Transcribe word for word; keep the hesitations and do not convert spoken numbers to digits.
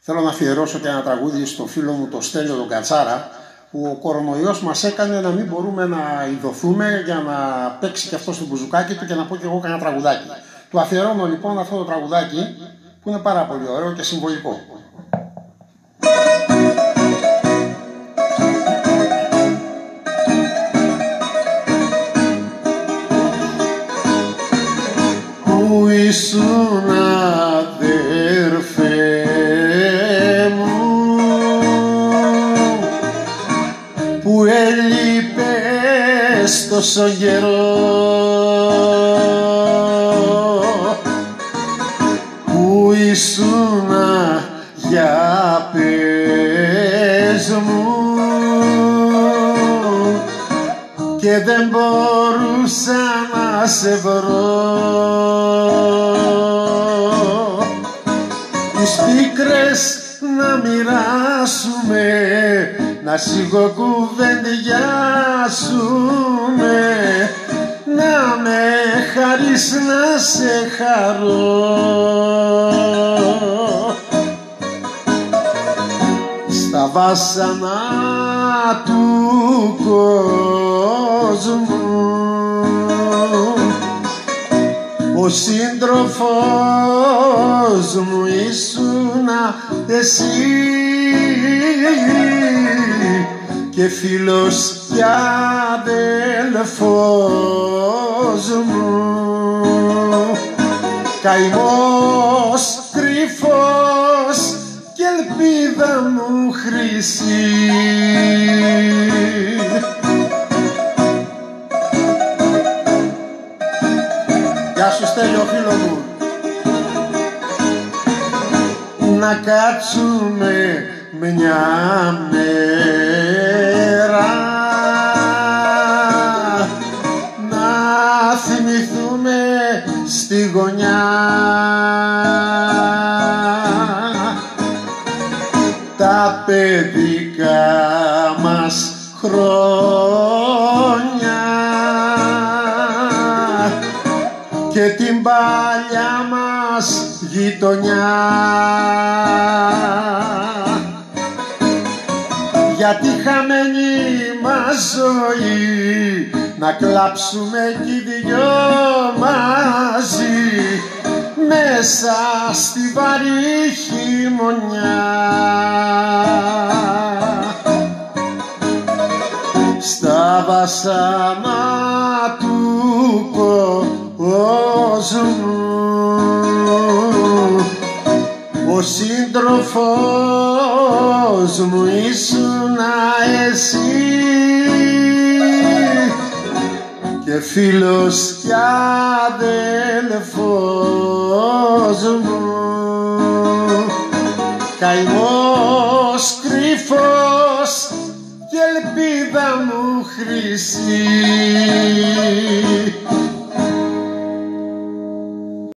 Θέλω να αφιερώσω και ένα τραγούδι στο φίλο μου το Στέλιο τον Κατσάρα, που ο κορονοϊός μας έκανε να μην μπορούμε να ειδωθούμε για να παίξει και αυτό στο μπουζουκάκι του και να πω και εγώ κανένα τραγουδάκι. Του αφιερώνω λοιπόν αυτό το τραγουδάκι που είναι πάρα πολύ ωραίο και συμβολικό. Πού ήσουν αδερφέ μου, που έλειπες τόσο καιρό, που ήσουν για πες μου και δεν μπορούσα να σε βρω. Τις πίκρες να μοιράσουμε, να σιγοκουβεντιάσουμε, να με χαρείς να σε χαρώ. Στα βάσανα του κόσμου ο σύντροφος μου ήσουνα εσύ και φίλος και αδελφός μου, καημός κρυφός και ελπίδα μου χρυσή. Γεια σου Στέλιο φίλο μου. Να κάτσουμε μια μέρα να θυμηθούμε στη γωνιά τα παιδικά μας χρόνια και την παλιά μας γειτονιά, γιατί χαμένη μας ζωή να κλάψουμε κι οι δυο μαζί μέσα στη βαρύ χειμωνιά. Στα βασάνα του κόσμου ο σύντροφος μου ήσουνα εσύ και φίλος κι αδελφός μου, καημός κρυφός και ελπίδα μου χρυσή.